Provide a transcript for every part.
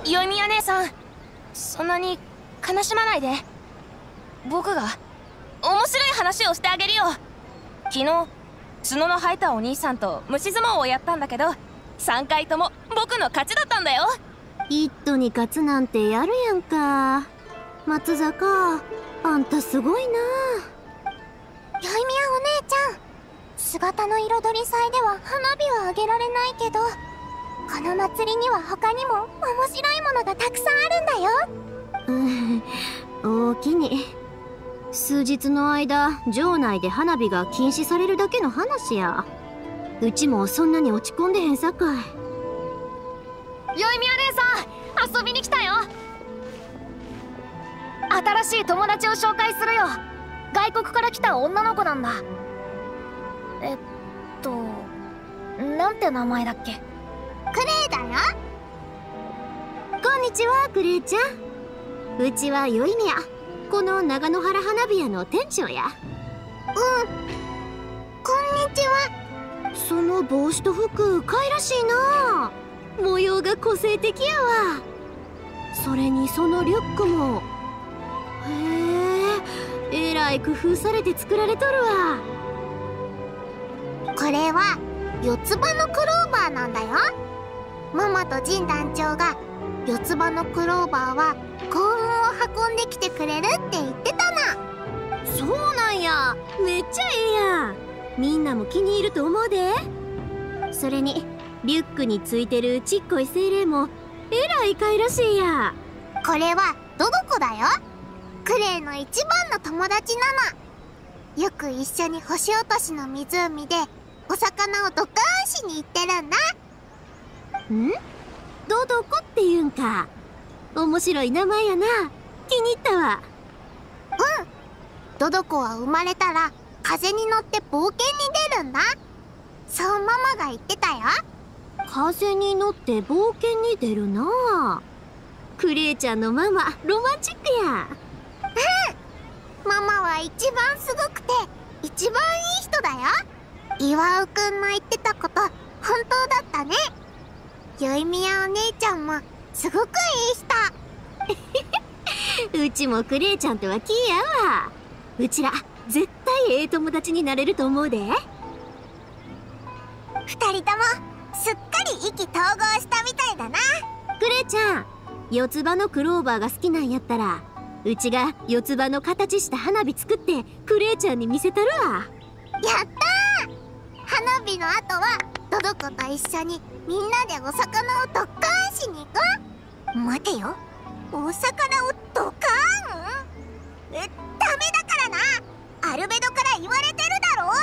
宵宮姉さん、そんなに悲しまないで。僕が面白い話をしてあげるよ。昨日角の生えたお兄さんと虫相撲をやったんだけど、3回とも僕の勝ちだったんだよ。 一斗に勝つなんてやるやんか。松坂、あんたすごいな。 宵宮お姉ちゃん、姿の彩り祭では花火はあげられないけど、この祭りには他にも面白いものがたくさんあるんだよ。 大きに。数日の間城内で花火が禁止されるだけの話や。うちもそんなに落ち込んでへんさかい。 宵宮姉さん、遊びに来たよ。新しい友達を紹介するよ。外国から来た女の子なんだ。なんて名前だっけ？ クレイだよ。 こんにちは、クレイちゃん。うちは宵宮、この長野原花火屋の店長や。 こんにちは。 その帽子と服かいらしいな。模様が個性的やわ。それにそのリュックも。へえ、えらい工夫されて作られとるわ。 これは四つ葉のクローバーなんだよ。ママとジン団長が四つ葉のクローバーは幸運を運んできてくれるって言ってたな。 そうなんや。めっちゃええやん。みんなも気に入ると思うで。それにリュックについてるちっこい精霊もえらいかいらしいや。 これはドドコだよ。クレイの一番の友達なの。よく一緒に星落としの湖でお魚をドカーンしに行ってるんだ。 ドドコっていうんか。面白い名前やな。気に入ったわ。 ドドコは生まれたら風に乗って冒険に出るんだ。そうママが言ってたよ。 風に乗って冒険に出るな。クレイちゃんのママロマンチックや。 ママは一番すごくて一番いい人だよ。岩尾くんの言ってたこと本当だったね。宵宮お姉ちゃんもすごくいい人。 うちもクレイちゃんとはキーやわ。うちら絶対ええ友達になれると思うで。 二人ともすっかり意気投合したみたいだな。 クレイちゃん、四つ葉のクローバーが好きなんやったら、うちが四つ葉の形した花火作ってクレイちゃんに見せたるわ。 やったー。花火の後はドドコと一緒にみんなでお魚をドッカーンしに行こう。待てよ、お魚をドカーン？ダメだからな。アルベドから言われてるだろ。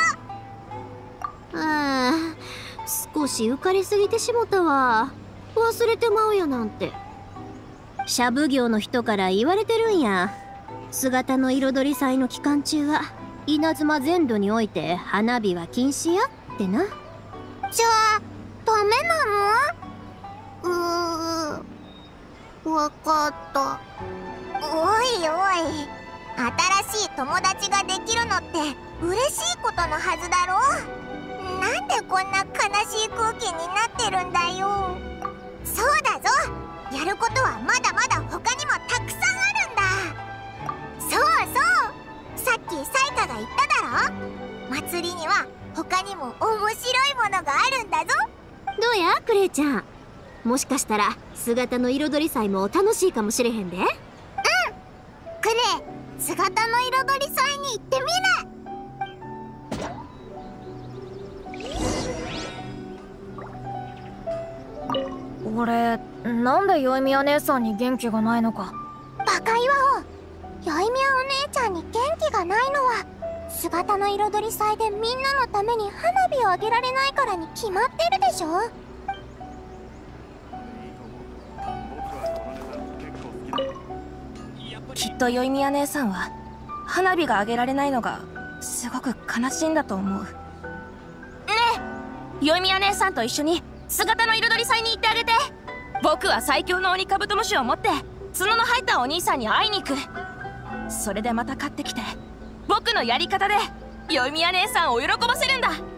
少し浮かれすぎてしもたわ。忘れてまうやなんて。シャブ業の人から言われてるんや。姿の彩り祭の期間中は稲妻全土において花火は禁止やってな。 じゃあダメなの？わかった。おいおい、新しい友達ができるのって嬉しいことのはずだろ。なんでこんな悲しい空気になってるんだよ。そうだぞ、やることはまだまだ他にもたくさんあるんだ。そうそう、さっきサイカが言っただろ。祭りには他にも面白いものがあるんだぞ。 どうやクレイちゃん、もしかしたら姿の彩り祭も楽しいかもしれへんで。 クレイ、姿の彩り祭に行ってみる。 俺、なんで宵宮姉さんに元気がないのか。 バカ岩尾、宵宮お姉ちゃんに元気がないのは姿の彩り祭でみんなのために花火をあげられないからに決まってるでしょ。 きっと宵宮姉さんは花火があげられないのがすごく悲しいんだと思う。ねえ、宵宮姉さんと一緒に姿の彩り祭に行ってあげて。僕は最強の鬼カブトムシを持って角の生えたお兄さんに会いに行く。それでまた買ってきて僕のやり方で宵宮姉さんを喜ばせるんだ。